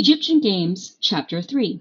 Egyptian Games, Chapter 3.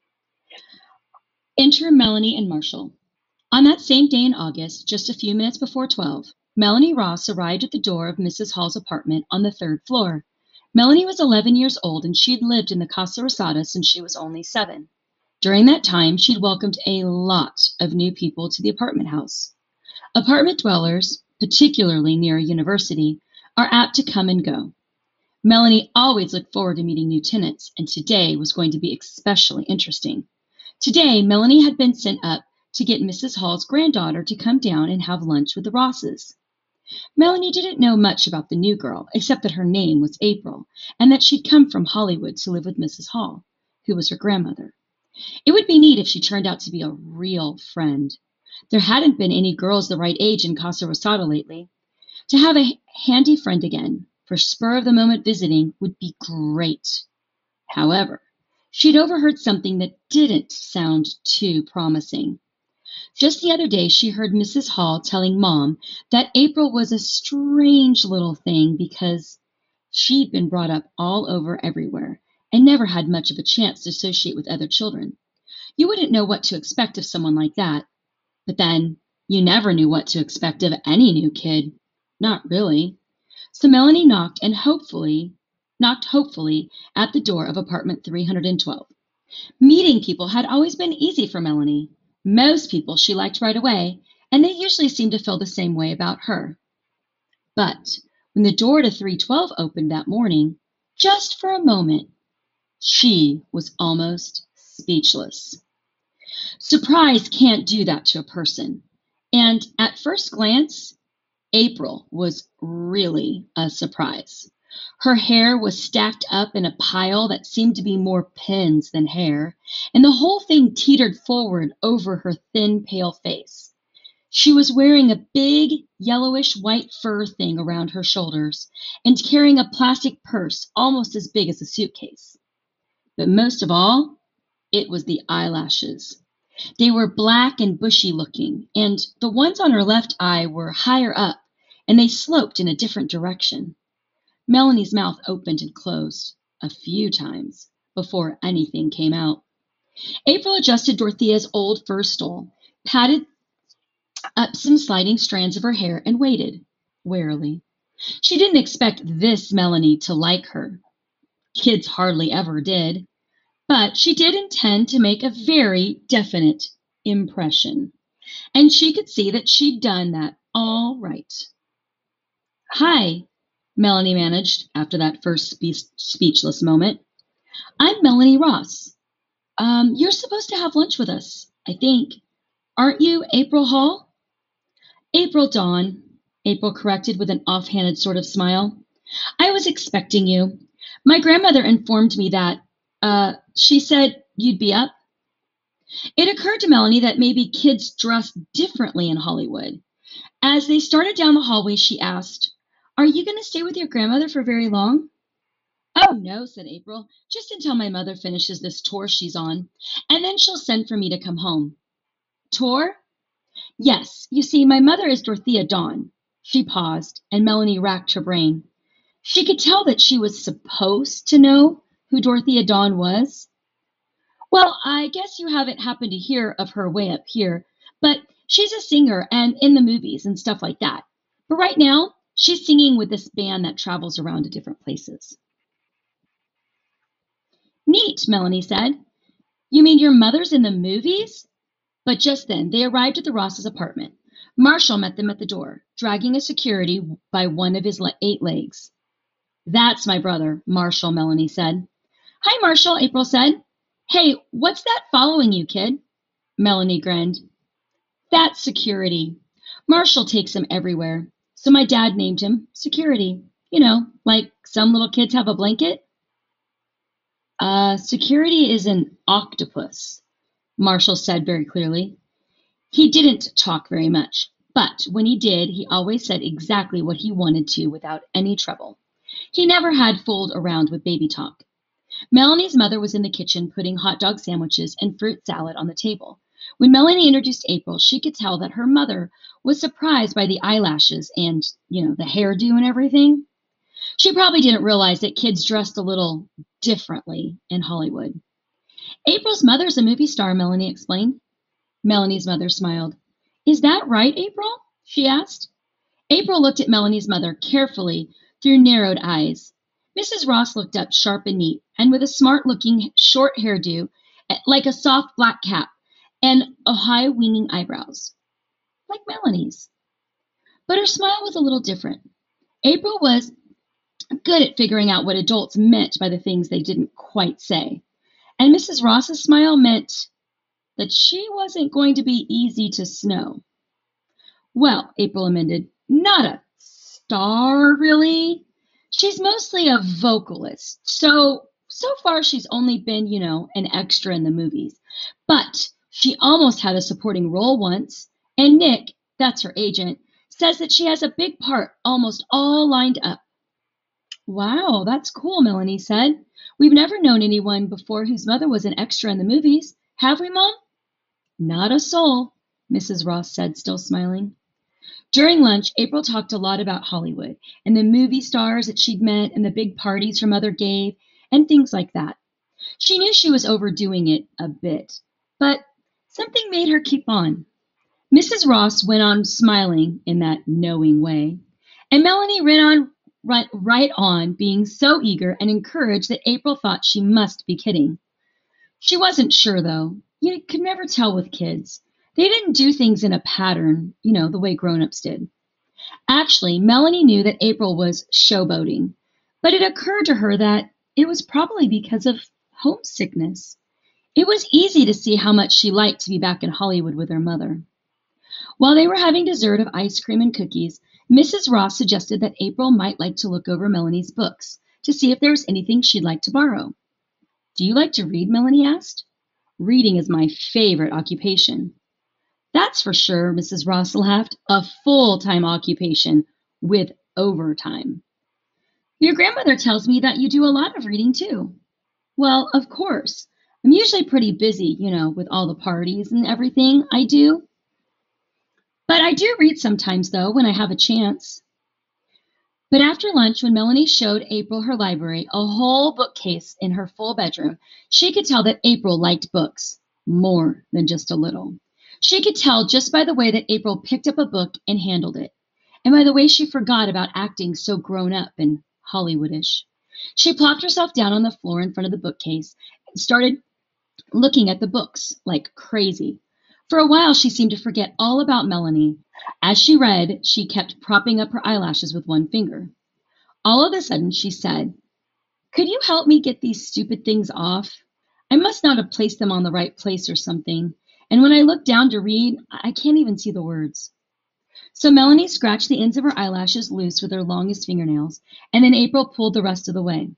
Enter Melanie and Marshall. On that same day in August, just a few minutes before 12, Melanie Ross arrived at the door of Mrs. Hall's apartment on the third floor. Melanie was 11 years old and she'd lived in the Casa Rosada since she was only 7. During that time, she'd welcomed a lot of new people to the apartment house. Apartment dwellers, particularly near a university, are apt to come and go. Melanie always looked forward to meeting new tenants, and today was going to be especially interesting. Today, Melanie had been sent up to get Mrs. Hall's granddaughter to come down and have lunch with the Rosses. Melanie didn't know much about the new girl, except that her name was April, and that she'd come from Hollywood to live with Mrs. Hall, who was her grandmother. It would be neat if she turned out to be a real friend. There hadn't been any girls the right age in Casa Rosada lately. To have a handy friend again, for spur-of-the-moment visiting, would be great. However, she'd overheard something that didn't sound too promising. Just the other day, she heard Mrs. Hall telling Mom that April was a strange little thing because she'd been brought up all over everywhere and never had much of a chance to associate with other children. You wouldn't know what to expect of someone like that. But then, you never knew what to expect of any new kid. Not really. So Melanie knocked hopefully at the door of apartment 312. Meeting people had always been easy for Melanie. Most people she liked right away, and they usually seemed to feel the same way about her. But when the door to 312 opened that morning, just for a moment, she was almost speechless. Surprise can't do that to a person. And at first glance, April was really a surprise. Her hair was stacked up in a pile that seemed to be more pins than hair, and the whole thing teetered forward over her thin, pale face. She was wearing a big, yellowish-white fur thing around her shoulders and carrying a plastic purse almost as big as a suitcase. But most of all, it was the eyelashes. They were black and bushy looking, and the ones on her left eye were higher up, and they sloped in a different direction. Melanie's mouth opened and closed a few times before anything came out. April adjusted Dorothea's old fur stole, patted up some sliding strands of her hair, and waited, warily. She didn't expect this Melanie to like her. Kids hardly ever did. But she did intend to make a very definite impression. And she could see that she'd done that all right. Hi, Melanie managed after that first speechless moment. I'm Melanie Ross. You're supposed to have lunch with us, I think. Aren't you April Hall? April Dawn, April corrected with an offhanded sort of smile. I was expecting you. My grandmother informed me that, she said you'd be up. It occurred to Melanie that maybe kids dressed differently in Hollywood. As they started down the hallway, she asked, Are you going to stay with your grandmother for very long? Oh, no, said April, just until my mother finishes this tour she's on, and then she'll send for me to come home. Tour? Yes, you see, my mother is Dorothea Dawn. She paused, and Melanie racked her brain. She could tell that she was supposed to know who Dorothea Dawn was. Well, I guess you haven't happened to hear of her way up here, but she's a singer and in the movies and stuff like that. But right now, she's singing with this band that travels around to different places. Neat, Melanie said. You mean your mother's in the movies? But just then, they arrived at the Ross's apartment. Marshall met them at the door, dragging a security by one of his 8 legs. That's my brother, Marshall, Melanie said. Hi, Marshall, April said. Hey, what's that following you, kid? Melanie grinned. That's Security. Marshall takes him everywhere. So my dad named him Security. You know, like some little kids have a blanket. Security is an octopus, Marshall said very clearly. He didn't talk very much, but when he did, he always said exactly what he wanted to without any trouble. He never had fooled around with baby talk. Melanie's mother was in the kitchen putting hot dog sandwiches and fruit salad on the table. When Melanie introduced April, she could tell that her mother was surprised by the eyelashes and, the hairdo and everything. She probably didn't realize that kids dressed a little differently in Hollywood. April's mother's a movie star, Melanie explained. Melanie's mother smiled. Is that right, April? She asked. April looked at Melanie's mother carefully through narrowed eyes. Mrs. Ross looked up sharp and neat, and with a smart-looking short hairdo, like a soft black cap, and a high winging eyebrows, like Melanie's. But her smile was a little different. April was good at figuring out what adults meant by the things they didn't quite say. And Mrs. Ross's smile meant that she wasn't going to be easy to snow. Well, April amended, not a star, really. She's mostly a vocalist. So far she's only been, an extra in the movies. But she almost had a supporting role once. And Nick, that's her agent, says that she has a big part almost all lined up. Wow, that's cool, Melanie said. We've never known anyone before whose mother was an extra in the movies. Have we, Mom? Not a soul, Mrs. Ross said, still smiling. During lunch, April talked a lot about Hollywood and the movie stars that she'd met and the big parties her mother gave and things like that. She knew she was overdoing it a bit, but something made her keep on. Mrs. Ross went on smiling in that knowing way, and Melanie right on being so eager and encouraged that April thought she must be kidding. She wasn't sure, though. You could never tell with kids. They didn't do things in a pattern, the way grown-ups did. Actually, Melanie knew that April was showboating, but it occurred to her that it was probably because of homesickness. It was easy to see how much she liked to be back in Hollywood with her mother. While they were having dessert of ice cream and cookies, Mrs. Ross suggested that April might like to look over Melanie's books to see if there was anything she'd like to borrow. Do you like to read? Melanie asked. Reading is my favorite occupation. That's for sure, Mrs. Ross laughed. A full-time occupation with overtime. Your grandmother tells me that you do a lot of reading, too. Well, of course. I'm usually pretty busy, with all the parties and everything I do. But I do read sometimes, though, when I have a chance. But after lunch, when Melanie showed April her library, a whole bookcase in her full bedroom, she could tell that April liked books more than just a little. She could tell just by the way that April picked up a book and handled it, and by the way she forgot about acting so grown up and Hollywoodish. She plopped herself down on the floor in front of the bookcase and started looking at the books like crazy. For a while, she seemed to forget all about Melanie. As she read, she kept propping up her eyelashes with one finger. All of a sudden, she said, "Could you help me get these stupid things off? I must not have placed them on the right place or something. And when I look down to read, I can't even see the words." So Melanie scratched the ends of her eyelashes loose with her longest fingernails, and then April pulled them the rest of the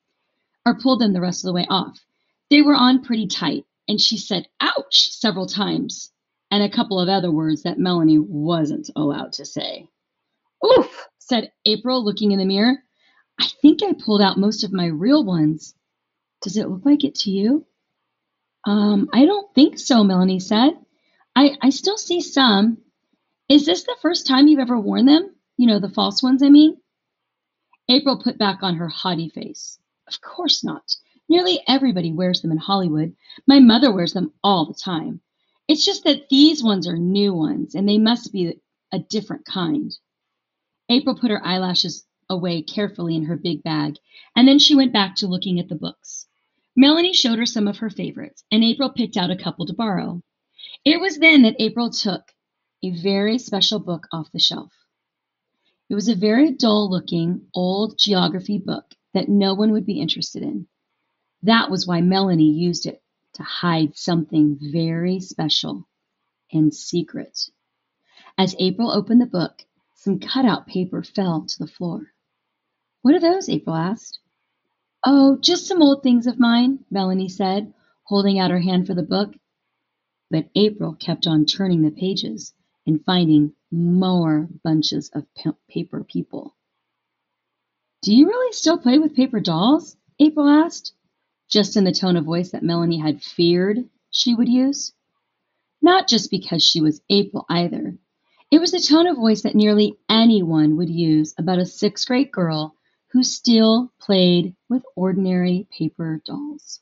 way off. They were on pretty tight, and she said, "Ouch," several times, and a couple of other words that Melanie wasn't allowed to say. "Oof," said April, looking in the mirror. "I think I pulled out most of my real ones. Does it look like it to you?" I don't think so," Melanie said. I still see some. Is this the first time you've ever worn them? The false ones, I mean." April put back on her haughty face. "Of course not. Nearly everybody wears them in Hollywood. My mother wears them all the time. It's just that these ones are new ones, and they must be a different kind." April put her eyelashes away carefully in her big bag, and then she went back to looking at the books. Melanie showed her some of her favorites, and April picked out a couple to borrow. It was then that April took a very special book off the shelf. It was a very dull-looking, old geography book that no one would be interested in. That was why Melanie used it to hide something very special and secret. As April opened the book, some cutout paper fell to the floor. "What are those?" April asked. "Oh, just some old things of mine," Melanie said, holding out her hand for the book. But April kept on turning the pages and finding more bunches of paper people. "Do you really still play with paper dolls?" April asked, just in the tone of voice that Melanie had feared she would use. Not just because she was April either. It was the tone of voice that nearly anyone would use about a sixth-grade girl who still played with ordinary paper dolls.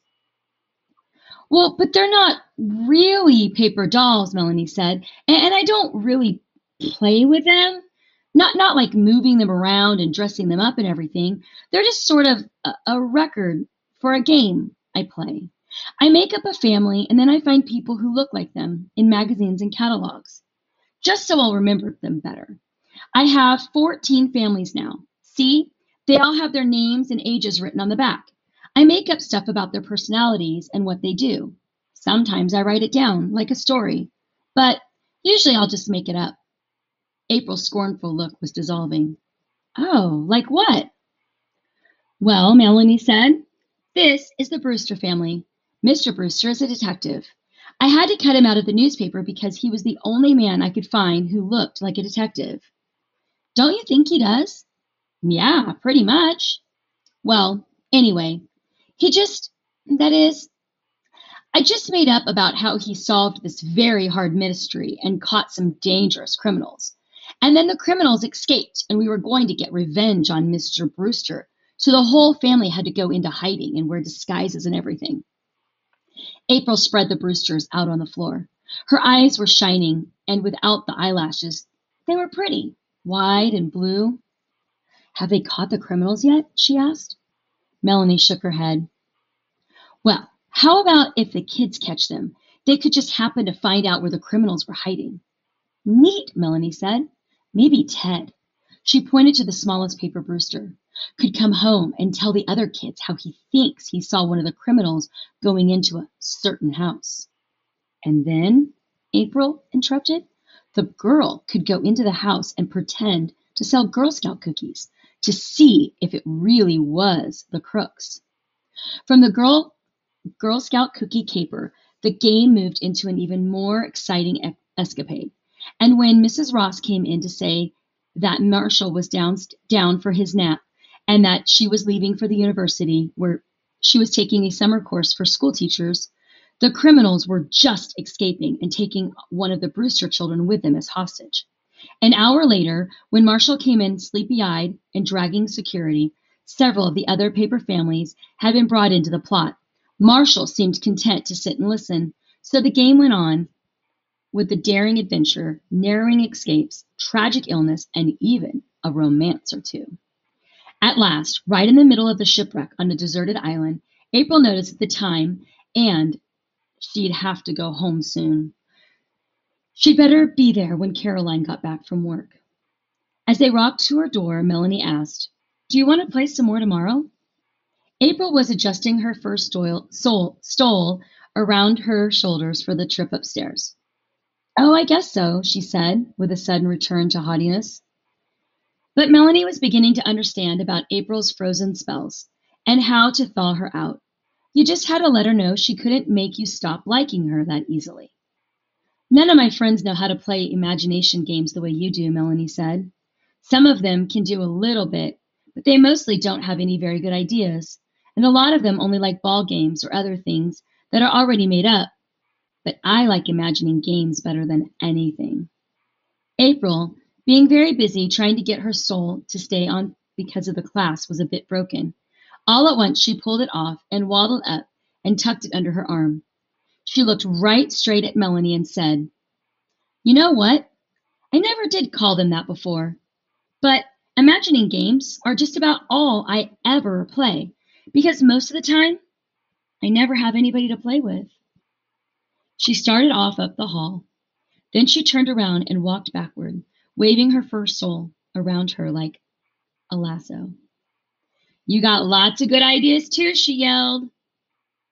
Well, but they're not really paper dolls, Melanie said, and I don't really play with them. Not like moving them around and dressing them up and everything. They're just sort of a record for a game I play. I make up a family and then I find people who look like them in magazines and catalogs, just so I'll remember them better. I have 14 families now. See, they all have their names and ages written on the back. I make up stuff about their personalities and what they do. Sometimes I write it down, like a story, but usually I'll just make it up. April's scornful look was dissolving. Oh, like what? Well, Melanie said, this is the Brewster family. Mr. Brewster is a detective. I had to cut him out of the newspaper because he was the only man I could find who looked like a detective. Don't you think he does? Yeah, pretty much. Well, anyway, that is, I just made up about how he solved this very hard mystery and caught some dangerous criminals. And then the criminals escaped, and we were going to get revenge on Mr. Brewster. So the whole family had to go into hiding and wear disguises and everything. April spread the Brewsters out on the floor. Her eyes were shining, and without the eyelashes, they were pretty, wide and blue. Have they caught the criminals yet? She asked. Melanie shook her head. Well, how about if the kids catch them? They could just happen to find out where the criminals were hiding. Neat, Melanie said. Maybe Ted. She pointed to the smallest paper Brewster. Could come home and tell the other kids how he thinks he saw one of the criminals going into a certain house. And then, April interrupted, the girl could go into the house and pretend to sell Girl Scout cookies to see if it really was the crooks. From the Girl Scout cookie caper, the game moved into an even more exciting escapade. And when Mrs. Ross came in to say that Marshall was down for his nap and that she was leaving for the university where she was taking a summer course for school teachers, the criminals were just escaping and taking one of the Brewster children with them as hostage. An hour later, when Marshall came in sleepy-eyed and dragging security, several of the other paper families had been brought into the plot. Marshall seemed content to sit and listen, so the game went on with the daring adventure, narrowing escapes, tragic illness, and even a romance or two. At last, right in the middle of the shipwreck on a deserted island, April noticed the time and she'd have to go home soon. She'd better be there when Caroline got back from work. As they walked to her door, Melanie asked, "Do you want to play some more tomorrow?" April was adjusting her first stole around her shoulders for the trip upstairs. "Oh, I guess so," she said, with a sudden return to haughtiness. But Melanie was beginning to understand about April's frozen spells and how to thaw her out. You just had to let her know she couldn't make you stop liking her that easily. "None of my friends know how to play imagination games the way you do," Melanie said. "Some of them can do a little bit, but they mostly don't have any very good ideas, and a lot of them only like ball games or other things that are already made up. But I like imagining games better than anything." April, being very busy trying to get her soul to stay on because of the class, was a bit broken. All at once she pulled it off and waddled up and tucked it under her arm. She looked right straight at Melanie and said, "You know what? I never did call them that before. But imagining games are just about all I ever play, because most of the time, I never have anybody to play with." She started off up the hall. Then she turned around and walked backward, waving her first soul around her like a lasso. "You got lots of good ideas too," she yelled.